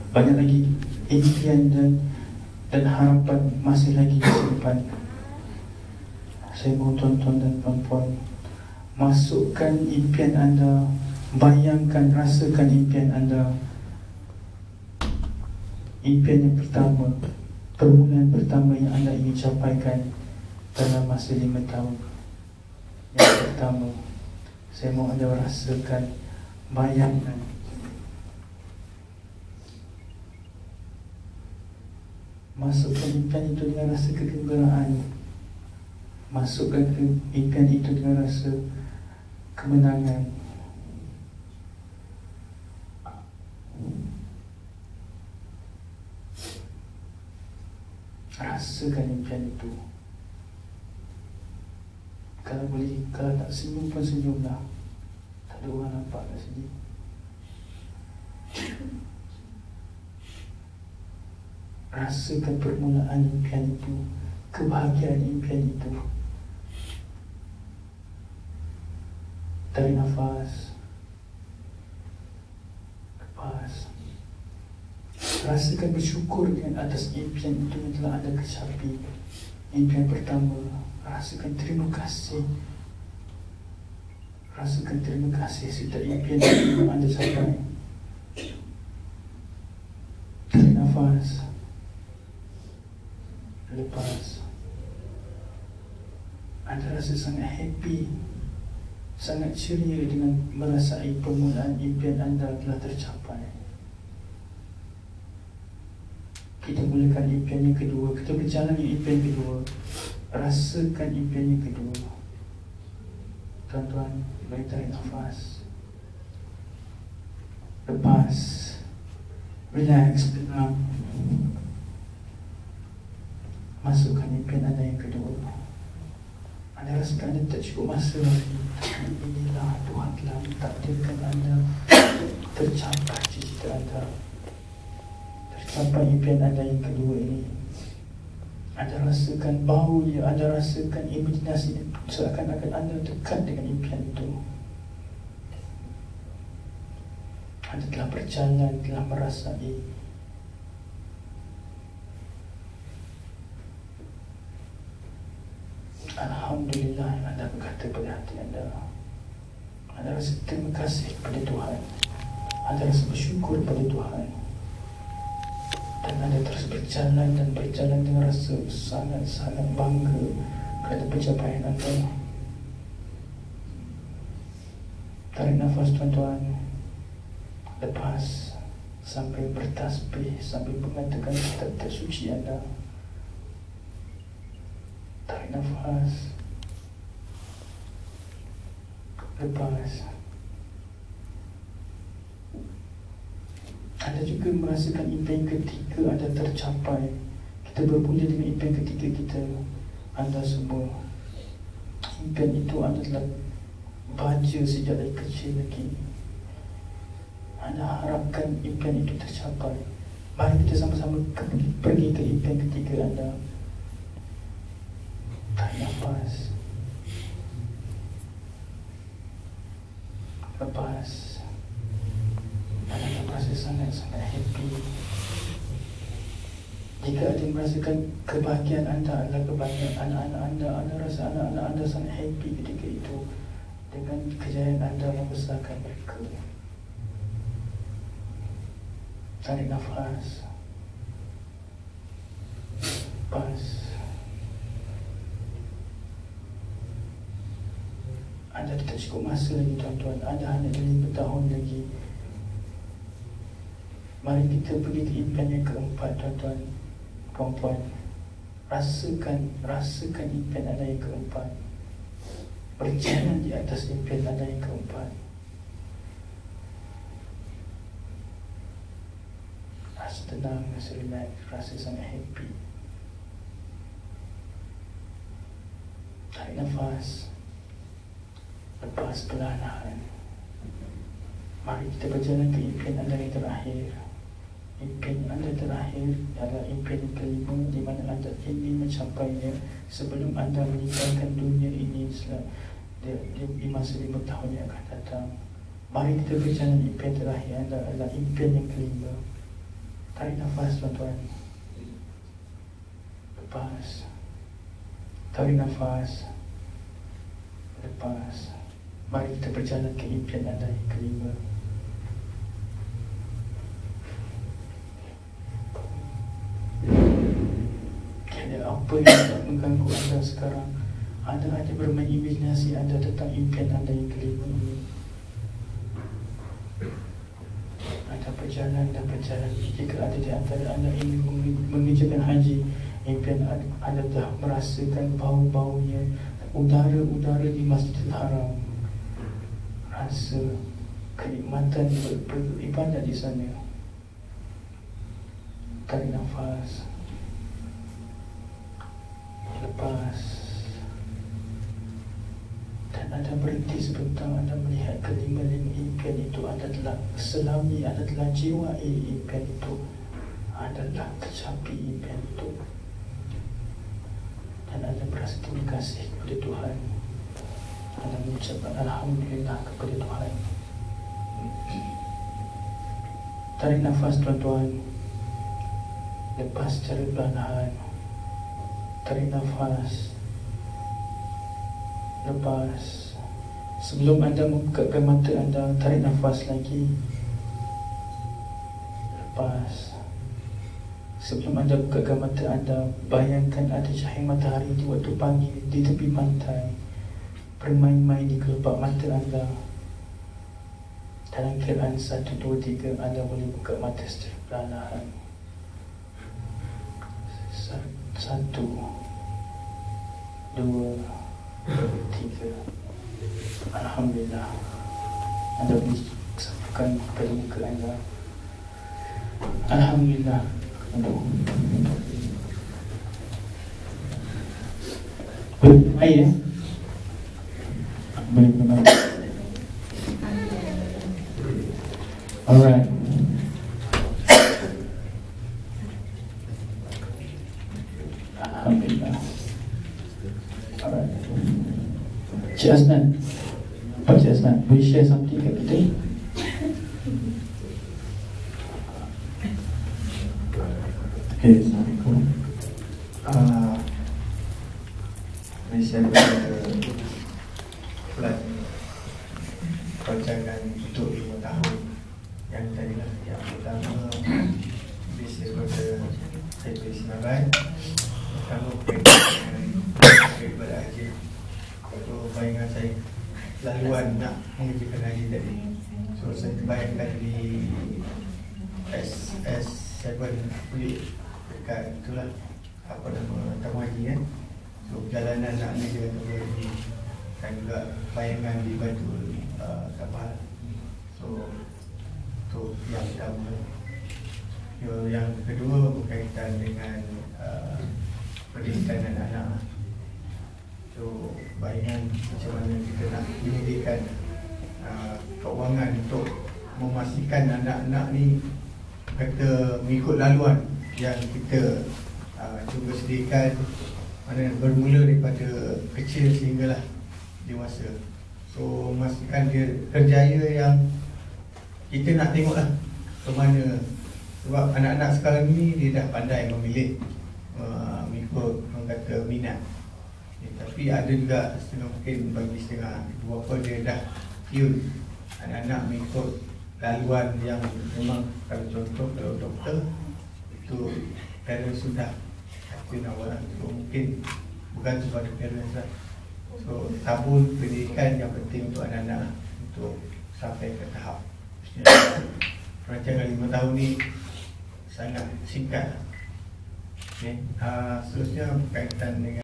banyak lagi impian dan harapan masih lagi disimpan. Saya mohon tuan-tuan dan puan-puan, masukkan impian anda, bayangkan, rasakan impian anda. Impian yang pertama, permulaan pertama yang anda ingin capaikan dalam masa 5 tahun. Yang pertama, saya mohon anda rasakan, bayangkan. Masukkan impian itu dengan rasa kegembiraan. Masukkan impian itu dengan rasa kemenangan. Rasakan impian itu. Kalau boleh, kalau tak senyum pun senyumlah. Tak ada orang nampak kat sini. Rasakan permulaan impian itu, kebahagiaan impian itu. Tarik nafas, lepas. Rasakan bersyukur dengan atas impian itu yang telah anda kecapi. Impian pertama, rasakan terima kasih. Rasakan terima kasih setiap impian yang anda capai. Tarik nafas, lepas. Anda rasa sangat happy, sangat ceria dengan merasai permulaan impian anda telah tercapai. Kita mulakan impian yang kedua. Kita berjalan dengan impian kedua. Rasakan impian yang kedua. Tuan-tuan, bagi tarik nafas, lepas. Relax, tenang. Masukkan impian anda yang kedua. Anda rasakan anda tak cukup masa lagi. Inilah Tuhan telah mentakdirkan anda tercapai cita-cita anda, tercapai impian anda yang kedua ini. Anda rasakan baunya, anda rasakan imajinasi seakan-akan anda dekat dengan impian itu. Anda telah berjalan, telah merasai. Alhamdulillah, anda berkata pada hati anda. Anda rasa terima kasih kepada Tuhan. Anda rasa bersyukur pada Tuhan. Dan anda terus berjalan dan berjalan dengan rasa sangat-sangat bangga kerana pencapaian anda. Tarik nafas tuan-tuan. Lepas sampai bertasbih, sampai mengatakan kitab suci anda. Tarik nafas. Lepas. Anda juga merasakan impian ketiga anda tercapai. Kita bermula dengan impian ketiga kita. Anda semua, impian itu anda telah baca sejak dari kecil lagi. Anda harapkan impian itu tercapai. Mari kita sama-sama pergi ke impian ketiga anda. Tarik nafas. Lepas. Anda akan merasa sangat-sangat happy. Jika ada yang merasakan kebahagiaan anda adalah kebahagiaan anak-anak anda, anda rasa anak-anak anda sangat happy ketika itu dengan kejayaan anda membesarkan mereka. Tarik nafas. Lepas. Anda tidak cukup masa lagi tuan-tuan. Anda hanya 5 tahun lagi. Mari kita pergi ke impian yang keempat tuan-tuan, puan-puan. Rasakan impian anda yang keempat. Berjalan di atas impian anda yang keempat. Rasa tenang, rasa relax, rasa sangat happy. Tarik nafas. Lepas perlahan. Mari kita berjalan ke impian anda yang terakhir. Impian anda terakhir adalah impian yang kelima, di mana anda ingin mencapainya sebelum anda meninggalkan dunia ini di masa 5 tahun yang akan datang. Mari kita berjalan impian terakhir anda adalah impian yang kelima. Tarik nafas tuan-tuan. Lepas. Tarik nafas. Lepas. Mari kita berjalan ke impian anda yang kelima. Kira apa yang tak mengganggu anda sekarang? Anda ada bermain imajinasi anda tentang impian anda yang kelima ini. Anda berjalan dan berjalan. Jika ada di antara anda ingin mengerjakan haji, impian anda dah merasakan bau-baunya, udara-udara di Masjidil Haram, rasa kenikmatan beribadat di sana. Tarik nafas. Lepas. Dan anda berhenti sebentar. Anda melihat kelima-lima impian itu. Anda telah selami, anda telah jiwai impian itu. Anda telah tercapai impian itu. Dan anda berasa terima kasih kepada Tuhan. Anda mengucapkan Alhamdulillah kepada Tuhan. Tarik nafas tuan-tuan. Lepas secara perlahan. Tarik nafas. Lepas. Sebelum anda membukakan mata anda, tarik nafas lagi. Lepas. Sebelum anda bukakan mata anda, bayangkan ada cahaya matahari di waktu pagi di tepi pantai, bermain-main di kelopak mata anda. Dalam kiraan 1, 2, 3, anda boleh buka mata secara perlahan. 1, 2, 3. Alhamdulillah. Anda boleh sampaikan pada muka anda. Alhamdulillah. Boleh air ya? Boleh minum air. Alright. Alhamdulillah. Alright. Cik Asnan, Pak Cik Asnan, boleh share something kat kita? Okay, Assalamualaikum. Malaysia plan rancangan untuk 5 tahun yang tadi lah. Yang pertama, Malaysia pada Taipei Senarai. Pertama, daripada haji. Itu bayangan saya, laluan nak mengerjakan haji tadi. So, saya bayangkan di SS7 dekat itulah, apa nama, tamu haji kan. So, perjalanan nak mengerjakan tamu haji dan juga bayangan di batu kapal. So, itu yang pertama. Yang kedua berkaitan dengan pendidikan anak-anak. So, bayangan macam mana kita nak menyediakan keuangan untuk memastikan anak-anak ni kata mengikut laluan yang kita cuba sediakan, mana bermula daripada kecil sehinggalah dewasa. So, memastikan dia kerjaya yang kita nak tengoklah ke mana. Sebab anak-anak sekarang ni dia dah pandai memilih mengikut orang kata minat. Tapi ada juga setengah, mungkin bagi setengah beberapa dia dah tune anak-anak mengikut laluan yang memang, kalau contoh kalau doktor itu parents sudah tune awal. So, mungkin bukan kepada parents lah. So, tabur pendidikan yang penting untuk anak-anak untuk sampai ke tahap rancangan 5 tahun ni sangat singkat. Okay. Seterusnya berkaitan dengan